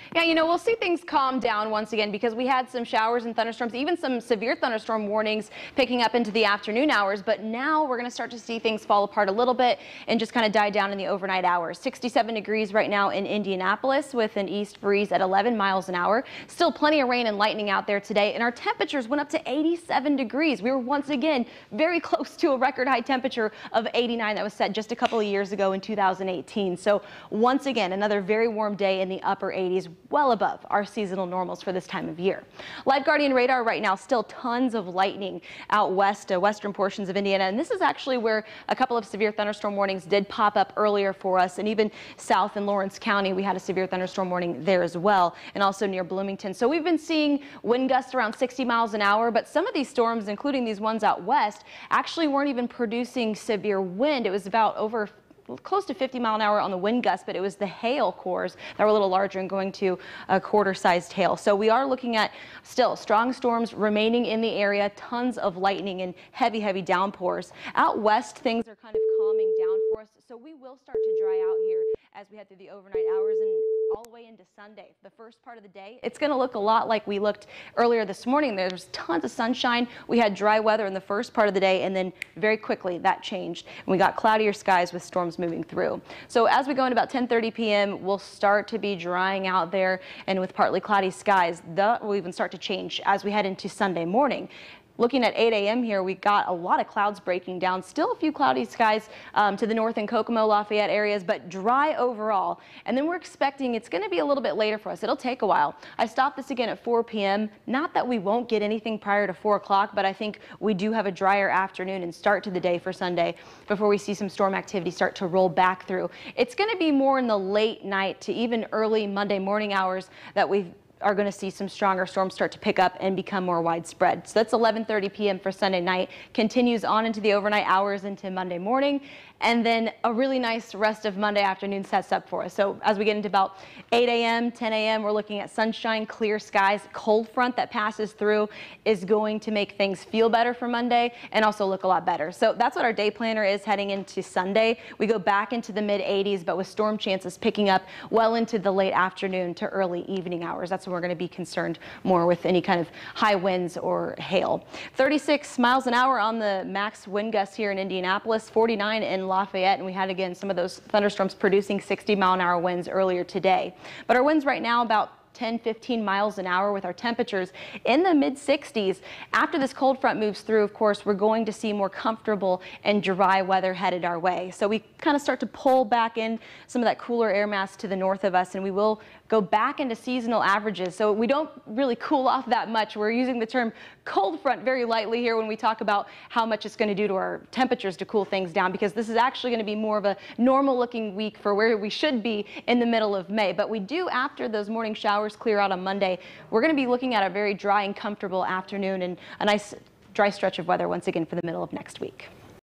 Yeah, we'll see things calm down once again because we had some showers and thunderstorms, even some severe thunderstorm warnings picking up into the afternoon hours. But now we're going to start to see things fall apart a little bit and just kind of die down in the overnight hours. 67 degrees right now in Indianapolis with an east breeze at 11 miles an hour. Still plenty of rain and lightning out there today. And our temperatures went up to 87 degrees. We were once again very close to a record high temperature of 89 that was set just a couple of years ago in 2018. So once again, another very warm day in the upper 80s. Well above our seasonal normals for this time of year. Live Guardian radar right now, still tons of lightning out west, western portions of Indiana. And this is actually where a couple of severe thunderstorm warnings did pop up earlier for us. And even south in Lawrence County, we had a severe thunderstorm warning there as well. And also near Bloomington. So we've been seeing wind gusts around 60 miles an hour. But some of these storms, including these ones out west, actually weren't even producing severe wind. It was about close to 50 mile an hour on the wind gust, but it was the hail cores that were a little larger and going to a quarter-sized hail. So we are looking at still strong storms remaining in the area, tons of lightning and heavy downpours. Out west, things are kind of calming down for us, so we will start to dry out here as we head through the overnight hours and all the way into Sunday. The first part of the day, it's going to look a lot like we looked earlier this morning. There's tons of sunshine. We had dry weather in the first part of the day, and then very quickly that changed. And we got cloudier skies with storms moving through. So as we go into about 10:30 p.m., we'll start to be drying out there, and with partly cloudy skies, that will even start to change as we head into Sunday morning. Looking at 8 a.m. here, we got a lot of clouds breaking down. Still a few cloudy skies to the north in Kokomo, Lafayette areas, but dry overall. And then we're expecting it's going to be a little bit later for us. It'll take a while. I stopped this again at 4 p.m. Not that we won't get anything prior to 4 o'clock, but I think we do have a drier afternoon and start to the day for Sunday before we see some storm activity start to roll back through. It's going to be more in the late night to even early Monday morning hours that we are going to see some stronger storms start to pick up and become more widespread. So that's 11:30 p.m. for Sunday night, continues on into the overnight hours into Monday morning, and then a really nice rest of Monday afternoon sets up for us. So as we get into about 8 a.m., 10 a.m., we're looking at sunshine, clear skies. Cold front that passes through is going to make things feel better for Monday and also look a lot better. So that's what our day planner is heading into Sunday. We go back into the mid 80s, but with storm chances picking up well into the late afternoon to early evening hours. That's when we're going to be concerned more with any kind of high winds or hail. 36 miles an hour on the max wind gusts here in Indianapolis, 49 in Lafayette, and we had again some of those thunderstorms producing 60-mile-an-hour winds earlier today. But our winds right now about 10-15 miles an hour with our temperatures in the mid 60s. After this cold front moves through, of course, we're going to see more comfortable and dry weather headed our way. So we kind of start to pull back in some of that cooler air mass to the north of us, and we will go back into seasonal averages. So we don't really cool off that much. We're using the term cold front very lightly here when we talk about how much it's going to do to our temperatures to cool things down, because this is actually going to be more of a normal looking week for where we should be in the middle of May. But we do, after those morning showers clear out on Monday, we're going to be looking at a very dry and comfortable afternoon and a nice dry stretch of weather once again for the middle of next week.